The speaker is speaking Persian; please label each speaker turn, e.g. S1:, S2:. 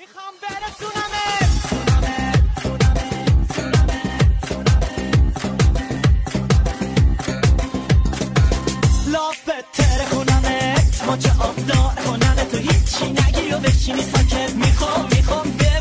S1: میخوام برسونمت لافت تره کنمت ماچه آب دار کنمت تو هیچی نگی و بشینی ساکت میخوام